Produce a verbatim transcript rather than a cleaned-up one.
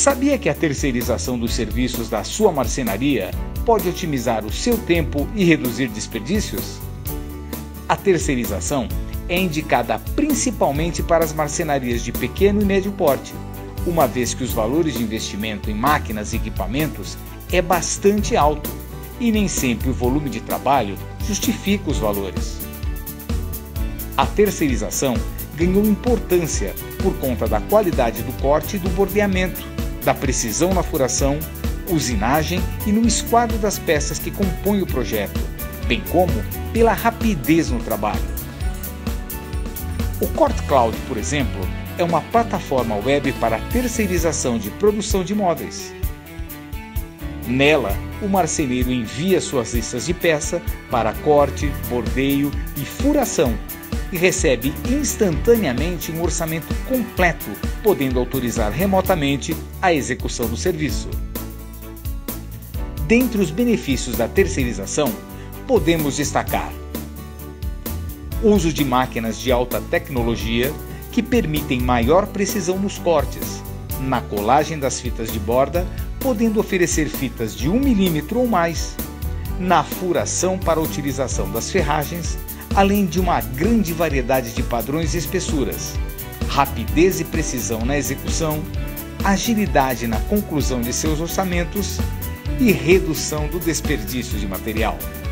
Sabia que a terceirização dos serviços da sua marcenaria pode otimizar o seu tempo e reduzir desperdícios? A terceirização é indicada principalmente para as marcenarias de pequeno e médio porte, uma vez que os valores de investimento em máquinas e equipamentos é bastante alto e nem sempre o volume de trabalho justifica os valores. A terceirização ganhou importância por conta da qualidade do corte e do bordeamento, da precisão na furação, usinagem e no esquadro das peças que compõem o projeto, bem como pela rapidez no trabalho. O CortCloud, por exemplo, é uma plataforma web para terceirização de produção de móveis. Nela, o marceneiro envia suas listas de peça para corte, bordeio e furação e recebe instantaneamente um orçamento completo, podendo autorizar remotamente a execução do serviço. Dentre os benefícios da terceirização, podemos destacar o uso de máquinas de alta tecnologia que permitem maior precisão nos cortes, na colagem das fitas de borda, podendo oferecer fitas de um milímetro ou mais, na furação para a utilização das ferragens, além de uma grande variedade de padrões e espessuras, rapidez e precisão na execução, agilidade na conclusão de seus orçamentos e redução do desperdício de material.